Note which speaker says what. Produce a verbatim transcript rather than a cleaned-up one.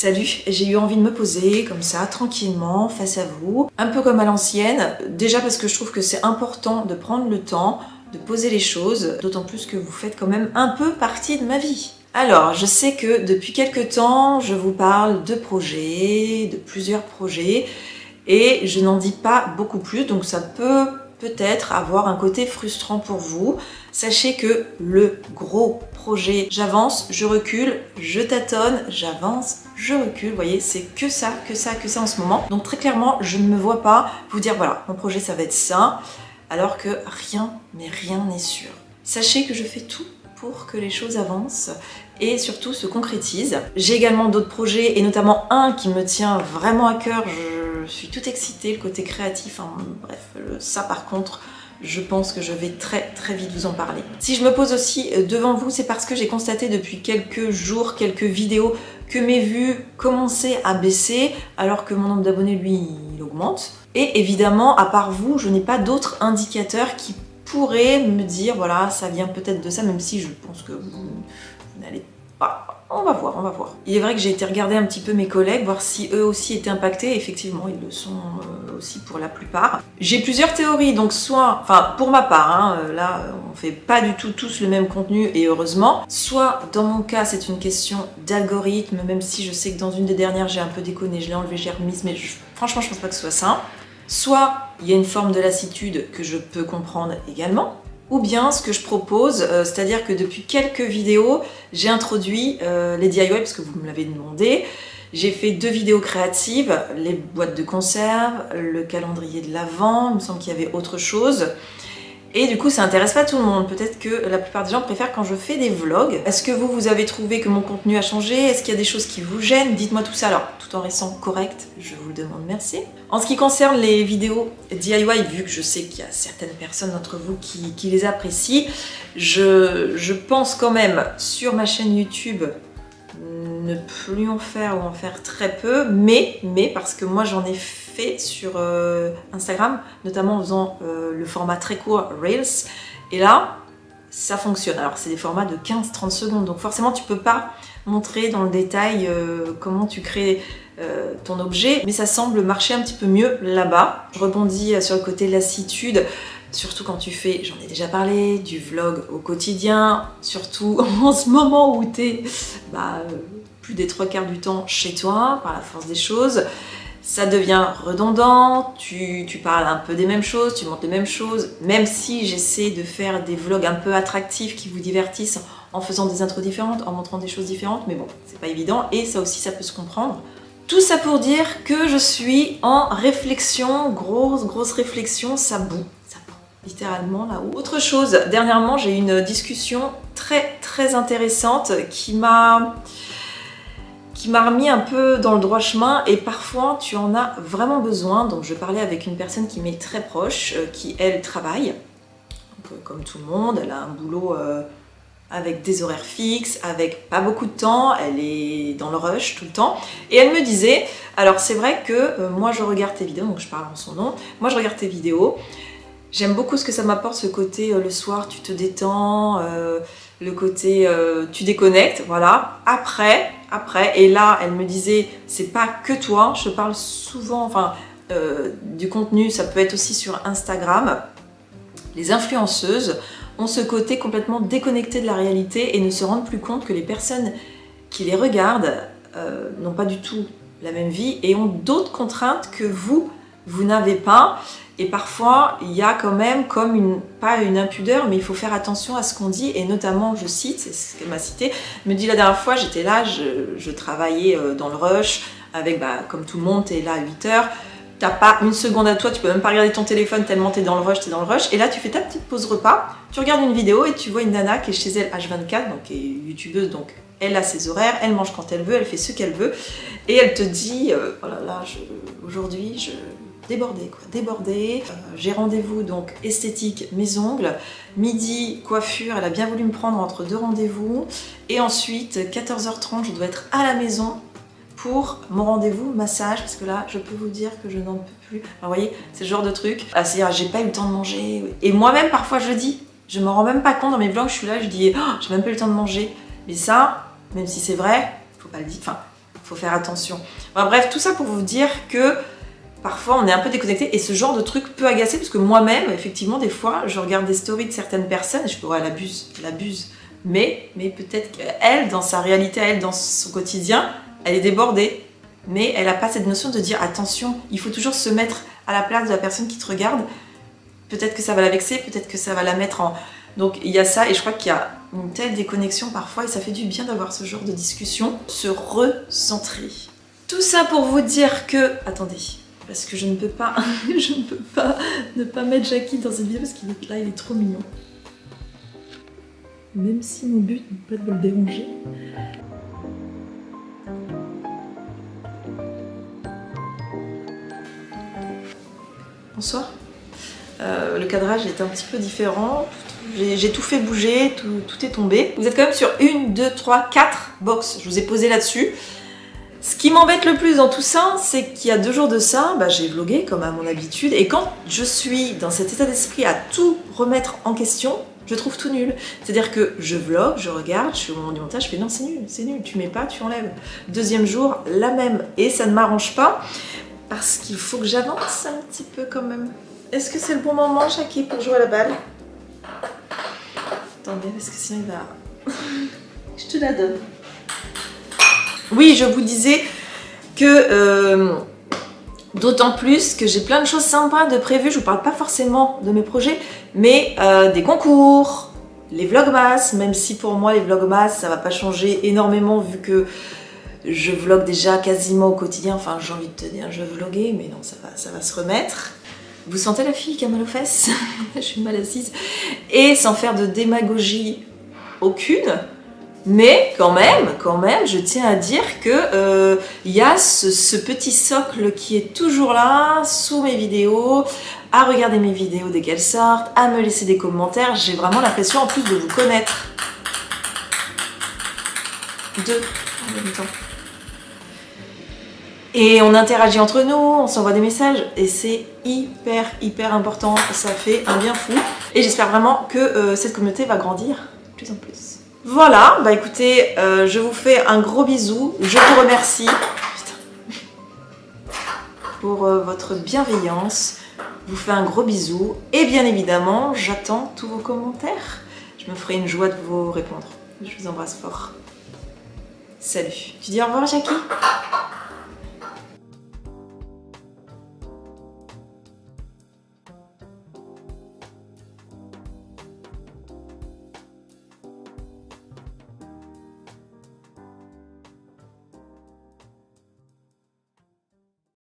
Speaker 1: Salut, j'ai eu envie de me poser comme ça, tranquillement, face à vous, un peu comme à l'ancienne, déjà parce que je trouve que c'est important de prendre le temps de poser les choses, d'autant plus que vous faites quand même un peu partie de ma vie. Alors, je sais que depuis quelques temps, je vous parle de projets, de plusieurs projets, et je n'en dis pas beaucoup plus, donc ça peut peut-être avoir un côté frustrant pour vous. Sachez que le gros projet, j'avance, je recule, je tâtonne, j'avance, je recule. Vous voyez, c'est que ça, que ça, que ça en ce moment. Donc très clairement, je ne me vois pas vous dire, voilà, mon projet, ça va être ça, alors que rien, mais rien n'est sûr. Sachez que je fais tout pour que les choses avancent et surtout se concrétisent. J'ai également d'autres projets, et notamment un qui me tient vraiment à cœur. Je suis toute excitée, le côté créatif, hein, bref, ça par contre, je pense que je vais très très vite vous en parler. Si je me pose aussi devant vous, c'est parce que j'ai constaté depuis quelques jours, quelques vidéos, que mes vues commençaient à baisser, alors que mon nombre d'abonnés, lui, il augmente. Et évidemment, à part vous, je n'ai pas d'autres indicateurs qui pourraient me dire, voilà, ça vient peut-être de ça, même si je pense que vous, vous n'allez pas... On va voir, on va voir. Il est vrai que j'ai été regarder un petit peu mes collègues, voir si eux aussi étaient impactés. Effectivement, ils le sont euh, aussi pour la plupart. J'ai plusieurs théories, donc soit, enfin pour ma part, hein, là on fait pas du tout tous le même contenu et heureusement. Soit dans mon cas c'est une question d'algorithme, même si je sais que dans une des dernières j'ai un peu déconné, je l'ai enlevé, j'ai remise, mais je, franchement je pense pas que ce soit ça. Soit il y a une forme de lassitude que je peux comprendre également. Ou bien ce que je propose, euh, c'est-à-dire que depuis quelques vidéos, j'ai introduit euh, les D I Y parce que vous me l'avez demandé. J'ai fait deux vidéos créatives, les boîtes de conserve, le calendrier de l'Avent, il me semble qu'il y avait autre chose. Et du coup, ça intéresse pas tout le monde. Peut-être que la plupart des gens préfèrent quand je fais des vlogs. Est-ce que vous, vous avez trouvé que mon contenu a changé? Est-ce qu'il y a des choses qui vous gênent? Dites-moi tout ça, alors, tout en restant correct, je vous le demande, merci. En ce qui concerne les vidéos D I Y, vu que je sais qu'il y a certaines personnes d'entre vous qui, qui les apprécient, je, je pense quand même, sur ma chaîne YouTube, ne plus en faire ou en faire très peu, mais, mais parce que moi j'en ai fait sur euh, Instagram, notamment en faisant euh, le format très court Reels, et là ça fonctionne. Alors c'est des formats de quinze à trente secondes, donc forcément tu peux pas montrer dans le détail euh, comment tu crées euh, ton objet, mais ça semble marcher un petit peu mieux là-bas. Je rebondis sur le côté lassitude. Surtout quand tu fais, j'en ai déjà parlé, du vlog au quotidien, surtout en ce moment où tu es bah, plus des trois quarts du temps chez toi, par la force des choses, ça devient redondant, tu, tu parles un peu des mêmes choses, tu montres les mêmes choses, même si j'essaie de faire des vlogs un peu attractifs qui vous divertissent en faisant des intros différentes, en montrant des choses différentes, mais bon, c'est pas évident, et ça aussi ça peut se comprendre. Tout ça pour dire que je suis en réflexion, grosse, grosse réflexion, ça bout. Littéralement là-haut. Autre chose, dernièrement j'ai eu une discussion très très intéressante qui m'a qui m'a remis un peu dans le droit chemin, et parfois tu en as vraiment besoin. Donc je parlais avec une personne qui m'est très proche, euh, qui elle travaille, donc, euh, comme tout le monde, elle a un boulot euh, avec des horaires fixes, avec pas beaucoup de temps, elle est dans le rush tout le temps, et elle me disait, alors c'est vrai que euh, moi je regarde tes vidéos, donc je parle en son nom, moi je regarde tes vidéos, j'aime beaucoup ce que ça m'apporte, ce côté euh, le soir tu te détends, euh, le côté euh, tu déconnectes, voilà. Après, après, et là elle me disait, c'est pas que toi, je parle souvent, enfin, euh, du contenu, ça peut être aussi sur Instagram. Les influenceuses ont ce côté complètement déconnecté de la réalité et ne se rendent plus compte que les personnes qui les regardent euh, n'ont pas du tout la même vie et ont d'autres contraintes que vous, vous n'avez pas. Et parfois, il y a quand même comme une, pas une impudeur, mais il faut faire attention à ce qu'on dit, et notamment, je cite, c'est ce qu'elle m'a cité, me dit la dernière fois, j'étais là, je, je travaillais dans le rush, avec, bah, comme tout le monde, t'es là à huit heures, t'as pas une seconde à toi, tu peux même pas regarder ton téléphone tellement t'es dans le rush, t'es dans le rush, et là tu fais ta petite pause repas, tu regardes une vidéo et tu vois une nana qui est chez elle H vingt-quatre, donc qui est youtubeuse, donc elle a ses horaires, elle mange quand elle veut, elle fait ce qu'elle veut, et elle te dit, euh, oh là là, aujourd'hui, je... débordée quoi, débordée. Euh, j'ai rendez-vous donc esthétique, mes ongles, midi coiffure, elle a bien voulu me prendre entre deux rendez-vous, et ensuite quatorze heures trente je dois être à la maison pour mon rendez-vous massage, parce que là je peux vous dire que je n'en peux plus. Alors vous voyez, c'est ce genre de truc, ah, c'est-à-dire j'ai pas eu le temps de manger, et moi-même parfois je dis, je me rends même pas compte dans mes vlogs, je suis là, je dis oh, j'ai même pas eu le temps de manger, mais ça, même si c'est vrai, faut pas le dire, enfin faut faire attention. Enfin, bref, tout ça pour vous dire que parfois on est un peu déconnecté et ce genre de truc peut agacer parce que moi-même, effectivement, des fois, je regarde des stories de certaines personnes et je peux, ouais, elle abuse, elle abuse. Mais, mais peut-être qu'elle, dans sa réalité, elle, dans son quotidien, elle est débordée. Mais elle n'a pas cette notion de dire attention, il faut toujours se mettre à la place de la personne qui te regarde. Peut-être que ça va la vexer, peut-être que ça va la mettre en... Donc il y a ça et je crois qu'il y a une telle déconnexion parfois et ça fait du bien d'avoir ce genre de discussion, se recentrer. Tout ça pour vous dire que... Attendez, parce que je ne peux pas, je ne peux pas ne pas mettre Jackie dans cette vidéo parce qu'il est là, il est trop mignon. Même si mon but n'est pas de le déranger. Bonsoir. Euh, le cadrage est un petit peu différent. J'ai tout fait bouger, tout, tout est tombé. Vous êtes quand même sur une, deux, trois, quatre box. Je vous ai posé là-dessus. Ce qui m'embête le plus dans tout ça, c'est qu'il y a deux jours de ça, bah, j'ai vlogué comme à mon habitude. Et quand je suis dans cet état d'esprit à tout remettre en question, je trouve tout nul. C'est-à-dire que je vlog, je regarde, je fais au moment du montage, je fais non, c'est nul, c'est nul, tu mets pas, tu enlèves. Deuxième jour, la même. Et ça ne m'arrange pas parce qu'il faut que j'avance un petit peu quand même. Est-ce que c'est le bon moment, Jackie, pour jouer à la balle? Attendez, parce que sinon il va... Je te la donne. Oui, je vous disais que... Euh, d'autant plus que j'ai plein de choses sympas de prévues. Je vous parle pas forcément de mes projets, mais euh, des concours, les vlogmas, même si pour moi les vlogmas, ça va pas changer énormément vu que je vlog déjà quasiment au quotidien. Enfin, j'ai envie de te dire, je vloguais, mais non, ça va, ça va se remettre. Vous sentez la fille qui a mal aux fesses? Je suis mal assise. Et sans faire de démagogie aucune, mais quand même, quand même, je tiens à dire que euh, y a ce, ce petit socle qui est toujours là, sous mes vidéos, à regarder mes vidéos dès qu'elles sortent, à me laisser des commentaires. J'ai vraiment l'impression en plus de vous connaître. Deux en même temps. Et on interagit entre nous, on s'envoie des messages et c'est hyper hyper important, ça fait un bien fou. Et j'espère vraiment que euh, cette communauté va grandir de plus en plus. Voilà, bah écoutez, euh, je vous fais un gros bisou, je vous remercie putain, pour euh, votre bienveillance, je vous fais un gros bisou et bien évidemment j'attends tous vos commentaires. Je me ferai une joie de vous répondre. Je vous embrasse fort. Salut. Tu dis au revoir, Jackie?